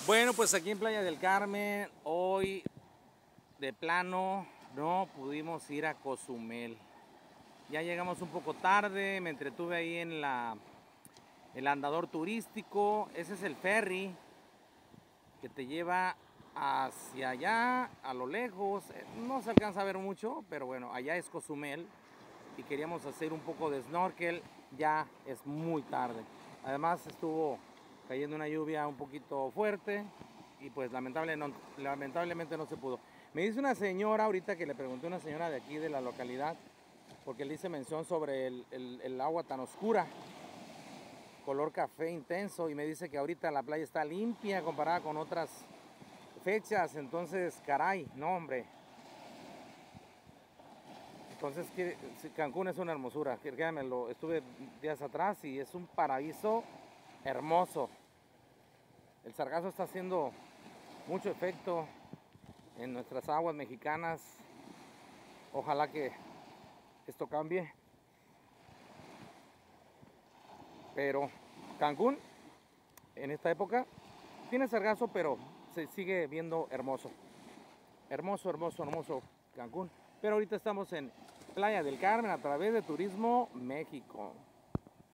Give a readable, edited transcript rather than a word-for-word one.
Bueno, pues aquí en Playa del Carmen, hoy de plano no pudimos ir a Cozumel. Ya llegamos un poco tarde, me entretuve ahí en el andador turístico. Ese es el ferry que te lleva hacia allá, a lo lejos. No se alcanza a ver mucho, pero bueno, allá es Cozumel. Y queríamos hacer un poco de snorkel, ya es muy tarde. Además estuvo cayendo una lluvia un poquito fuerte y pues lamentablemente no se pudo. Me dice una señora ahorita que le pregunté a una señora de aquí de la localidad, porque le hice mención sobre el agua tan oscura, color café intenso, y me dice que ahorita la playa está limpia comparada con otras fechas. Entonces, caray, no hombre. Entonces, Cancún es una hermosura. Créanme, estuve días atrás y es un paraíso hermoso. El sargazo está haciendo mucho efecto en nuestras aguas mexicanas. Ojalá que esto cambie. Pero Cancún, en esta época, tiene sargazo, pero se sigue viendo hermoso. Hermoso, hermoso, hermoso Cancún. Pero ahorita estamos en Playa del Carmen a través de Turismo México.